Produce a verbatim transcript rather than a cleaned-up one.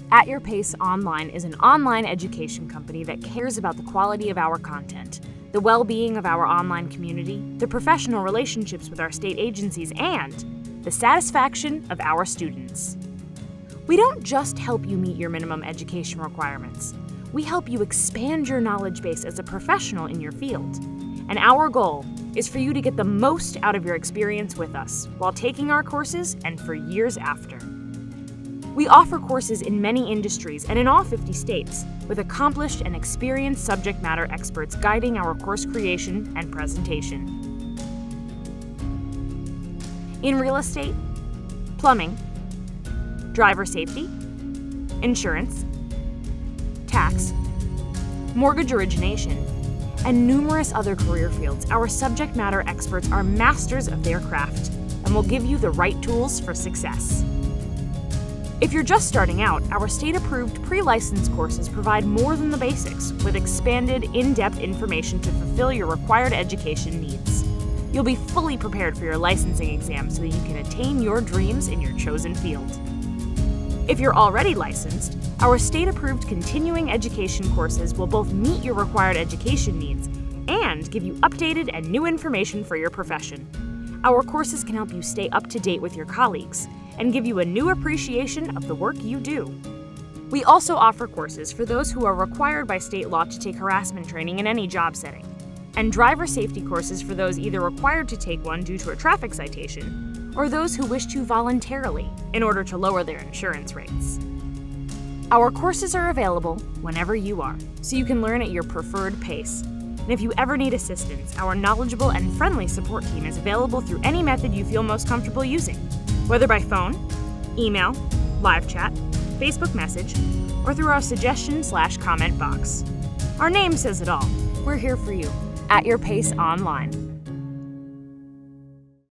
At Your Pace Online is an online education company that cares about the quality of our content, the well-being of our online community, the professional relationships with our state agencies, and the satisfaction of our students. We don't just help you meet your minimum education requirements. We help you expand your knowledge base as a professional in your field. And our goal is for you to get the most out of your experience with us while taking our courses and for years after. We offer courses in many industries and in all fifty states, with accomplished and experienced subject matter experts guiding our course creation and presentation. In real estate, plumbing, driver safety, insurance, tax, mortgage origination, and numerous other career fields, our subject matter experts are masters of their craft and will give you the right tools for success. If you're just starting out, our state-approved pre-licensed courses provide more than the basics, with expanded, in-depth information to fulfill your required education needs. You'll be fully prepared for your licensing exam so that you can attain your dreams in your chosen field. If you're already licensed, our state-approved continuing education courses will both meet your required education needs and give you updated and new information for your profession. Our courses can help you stay up to date with your colleagues and give you a new appreciation of the work you do. We also offer courses for those who are required by state law to take harassment training in any job setting, and driver safety courses for those either required to take one due to a traffic citation or those who wish to voluntarily in order to lower their insurance rates. Our courses are available whenever you are, so you can learn at your preferred pace. And if you ever need assistance, our knowledgeable and friendly support team is available through any method you feel most comfortable using, whether by phone, email, live chat, Facebook message, or through our suggestion slash comment box. Our name says it all. We're here for you. At Your Pace Online.